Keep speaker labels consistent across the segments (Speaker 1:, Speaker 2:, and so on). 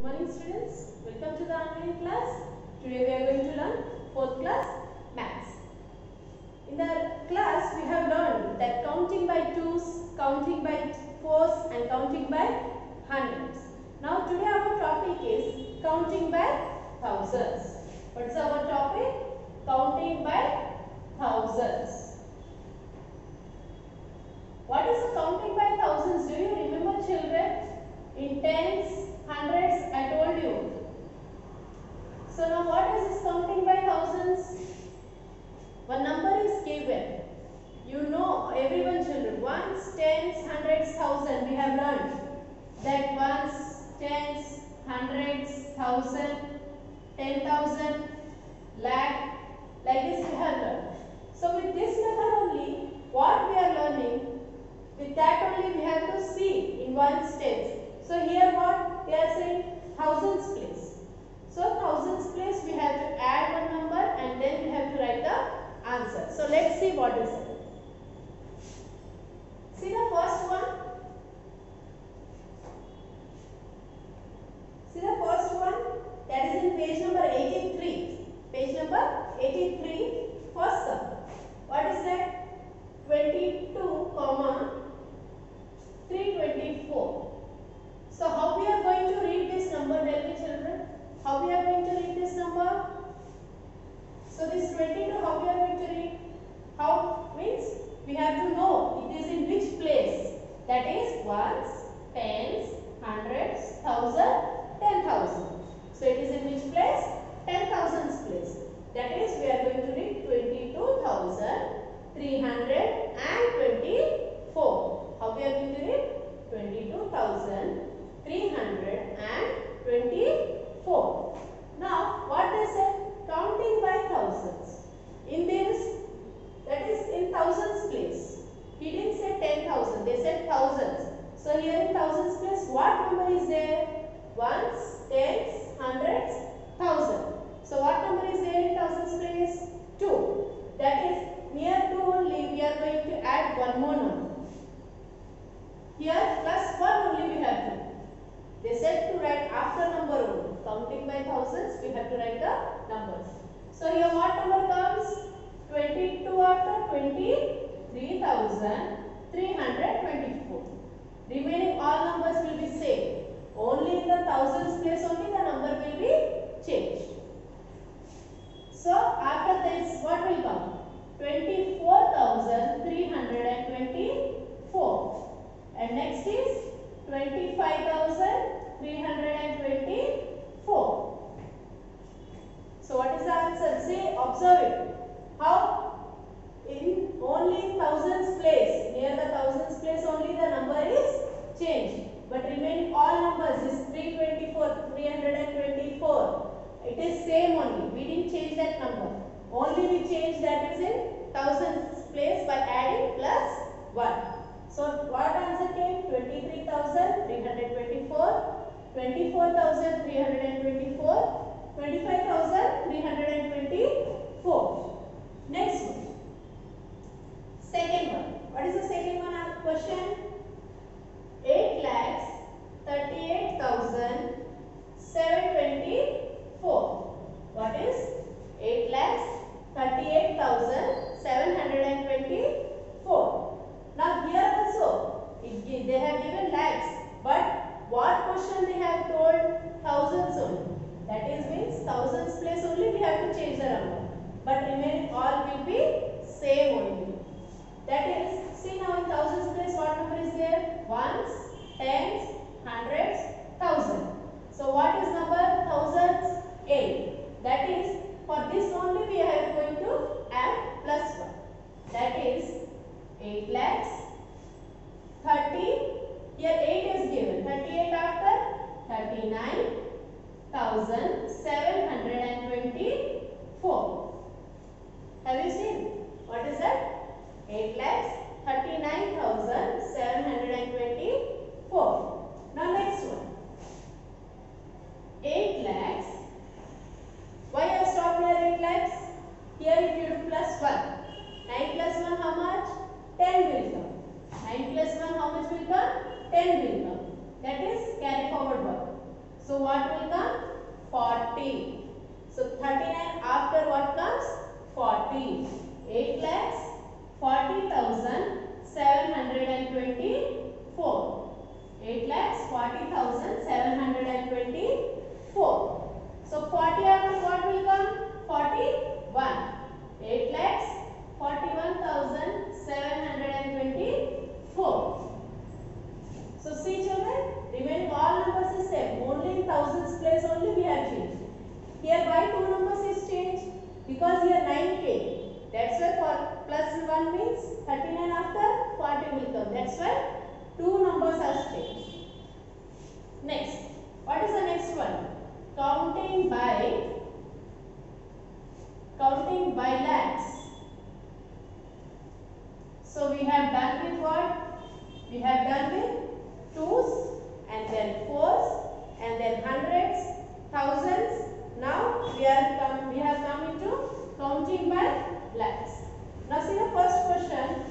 Speaker 1: morning students, welcome to the online class. Today we are going to learn 4th class maths. In the class we have learned that counting by twos, counting by fours and counting by hundreds. Now today our topic is counting by thousands. What is our topic? Counting by thousands. What is the counting by thousands? Do you remember, children? In tens, hundreds, I told you. So now what is this counting by thousands? One number is given. You know, everyone, children, ones, tens, hundreds, thousand. We have learned that ones, tens, hundreds, thousand, 10,000, lakh, like this we have learned. So with this method only, what we are learning, with that only we have to see in ones, tens. So here what they are saying, thousands place. So thousands place we have to add one number and then we have to write the answer. So let's see what is it. See the first one. See the first one, that is in page number 83. Page number 83, first sum. What is that? 22, 324. So how we are going to read this number? Tell me, children. How we are going to read this number? So this 22, how we are going to read? How means we have to know it is in which place. That is ones, tens, hundreds, thousand, 10,000. So it is in which place? 10,000's place. That is we are going to read 22,324. How we are going to read? 22,324. Now what they said? Counting by thousands. In this, that is in thousands place. He didn't say 10,000. They said thousands. So here in thousands place, what number is there? Ones, tens, hundreds, thousand. So what number is there in thousands place? 2. That is near 2 only we are going to add one more number. Here plus 1 only we have to. They said to write after number only. Counting by thousands we have to write the numbers. So here what number comes? 22 after 23,324. Remaining all numbers will be same. Only in the thousands place only the number will be changed. So after this what will come? 24,324. And next is 25,324. So what is the answer? Say, observe it. How? In only thousands place, near the thousands place only the number is changed. But remaining all numbers is 324, 324. It is same only. We didn't change that number. Only we changed that is in thousands place by adding plus 1. So what answer came? 23,324, 24,324, 25,324. Next one. Second one. What is the second one question? 8,38,724. What is 8,38,724? Now here also they have given lakhs, but what question they have told? Thousands only. That is means thousands place only we have to change the number, but remaining all will be same only. That is, see now in thousands place what number is there? Ones, tens, hundreds, thousand. So what is number thousands? 8. That is, for this only we are going to add plus 1. That is 8 lakhs 30. Here 8 is given. 38 after 39,724. Have you seen? What is that? 8 lakhs 39,724. Now next one. So what will come? 40. So 39 after what comes? 40. 8 lakhs 40,724. 8 lakhs 40,724. So 40 after what will come? 41. 8 lakhs 41,724. So see children, remaining all numbers is same. Only in thousands place only we have changed. Here why two numbers is changed? Because here 9 came. That's why for plus 1 means 39 after 40 will come. That's why two numbers are changed. Next, what is the next one? Counting by lakhs. So we have done with what? We have done with twos and then fours and then hundreds, thousands. Now we have come into counting by lakhs. Now see the first question.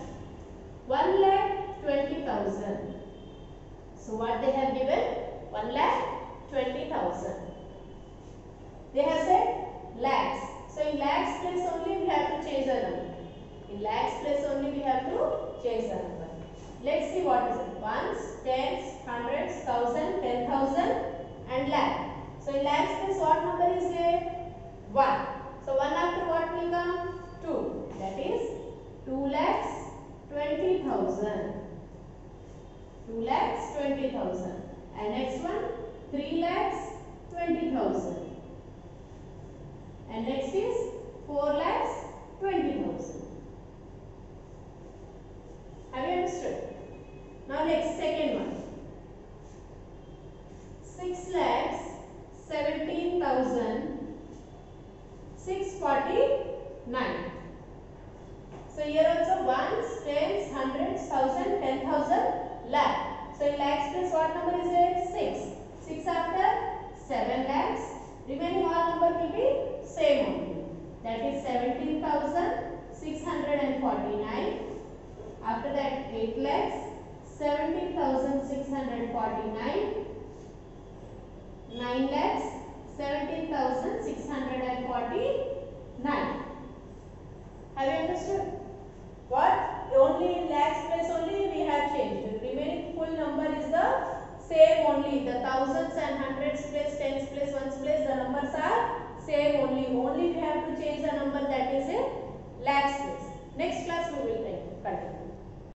Speaker 1: 1,20,000. So what they have given? 1,20,000. They have said lakhs. So in lakhs place only we have to change the number. In lakhs place only we have to change the number. Let's see what is it. Ones, tens, hundreds, thousand, 10,000 and lakh. So in lakhs place what number is there? 1. So 1 after what will come? 2. That is 2,20,000. 2,20,000. And next one 3,20,000. And next is 4,20,000. Have you understood? Now next second one. 6,17,649. So here also ones, tens, hundreds, thousand, 10,000, lakh. So in lakhs place what number is there? 6. 6 after 7 lakhs. Remaining all number will be same only. That is 17,649. After that 8 lakhs, 17,649. 9 lakhs, 17,649. Have you understood? What? Only in lakhs place only